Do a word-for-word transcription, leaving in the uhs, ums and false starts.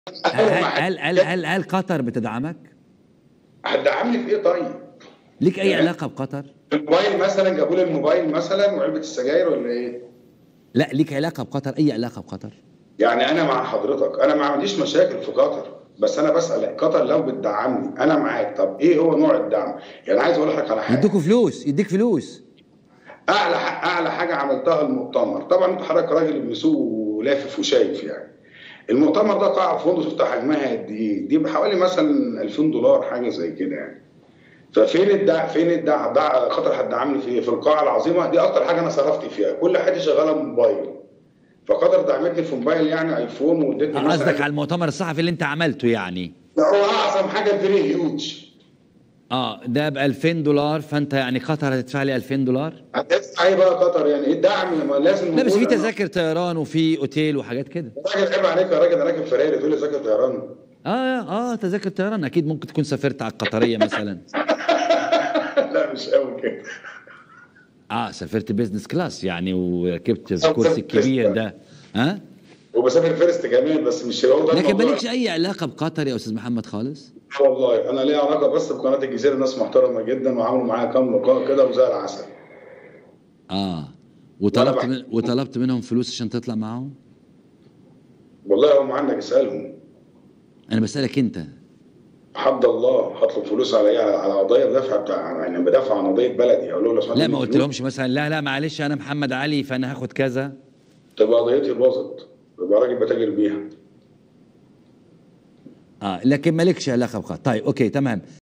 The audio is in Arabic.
هل هل هل هل قطر بتدعمك؟ هتدعمني في ايه طيب؟ ليك اي علاقه بقطر؟ الموبايل مثلا، جابوا لي الموبايل مثلا وعلبه السجاير ولا ايه؟ لا ليك علاقه بقطر، اي علاقه بقطر؟ يعني انا مع حضرتك، انا ما عنديش مشاكل في قطر، بس انا بسال قطر لو بتدعمني انا معاك، طب ايه هو نوع الدعم؟ يعني عايز اقول لك على حاجه، يدوكوا فلوس، يديك فلوس. اعلى اعلى حاجه عملتها المؤتمر، طبعا انت حضرتك راجل بيسوق ولافف وشايف يعني. المؤتمر ده قاعه في فندق، شفت حجمها قد ايه؟ دي بحوالي مثلا ألفين دولار حاجه زي كده يعني. ففين الدعم؟ فين الدعم؟ قطر هتدعمني في ايه؟ في القاعه العظيمه دي اكتر حاجه انا صرفت فيها، كل حاجه شغاله موبايل. فقطر دعمتني في موبايل يعني ايفون، وادتني مثلا قصدك على المؤتمر الصحفي اللي انت عملته يعني؟ ده هو اعظم حاجه، فيري هيوج. اه ده ب ألفين دولار، فانت يعني قطر هتدفع لي ألفين دولار؟ هتدفع ايه بقى قطر؟ يعني ايه الدعم؟ لازم لا بس في نقول. تذاكر طيران وفي اوتيل وحاجات كده. راجل عيب عليك يا راجل، انا راكب فراري تقول لي تذاكر طيران؟ اه اه تذاكر طيران اكيد، ممكن تكون سافرت على القطريه مثلا. لا مش قوي كده. اه سافرت بيزنس كلاس يعني وركبت الكرسي الكبير ده. ها؟ آه؟ وبسافر فيرست كمان، بس مش هو ده لكن الموضوع. مالكش اي علاقه بقطر يا استاذ محمد خالص؟ والله انا ليا علاقه بس بقناه الجزيره، ناس محترمه جدا وعملوا معايا كام لقاء كده وزي العسل. اه وانا وطلبت بحكي من... وطلبت منهم فلوس عشان تطلع معاهم؟ والله هم عندك اسالهم. انا بسالك انت. حد الله هطلب فلوس على ايه؟ على قضيه بدافع بتاع، يعني بدافع عن قضيه بلدي، اقول له لو سمحت لا ما اديني قلت فلوس. لهمش مثلا لا لا معلش انا محمد علي فانا هاخد كذا؟ تبقى قضيتي باظت، يبقى راجل بتاجر بيها. اه لكن مالكش علاقه بقطر. طيب اوكي تمام.